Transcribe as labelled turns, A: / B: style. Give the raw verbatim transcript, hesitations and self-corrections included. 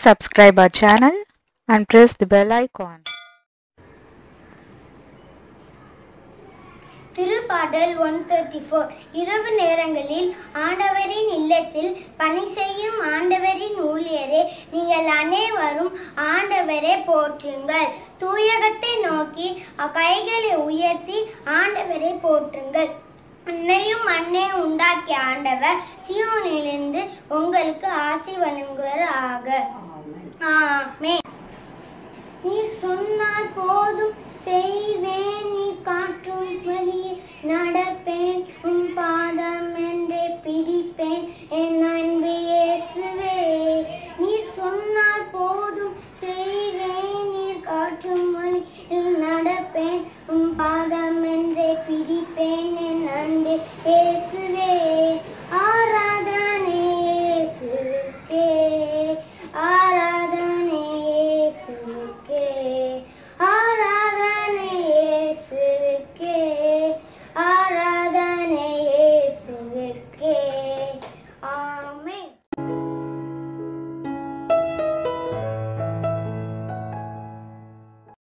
A: subscribe our channel and press the bell icon.
B: திருப்பாடல் one thirty-four. இரவு நேரங்களில் ஆண்டவரின் இல்லத்தில் பணி செய்யும் ஆண்டவரின் ஊழியரே, நீங்கள் அனைவரும் ஆண்டவரை போற்றுங்கள். தூயகத்தை நோக்கி கைகளை உயர்த்தி ஆண்டவரை போற்றுங்கள். அன்னையும் அன்னை உண்டாக்கிய ஆண்டவர் சியோனிலிருந்து உங்களுக்கு ஆசி வழங்குவாராக. ஆமென். நீர் சொன்னால் போதும் செய்வேன், நீர் காற்றும் வழியே நடப்பேன், உன் பாதம் என்றே பிடிப்பேன், என்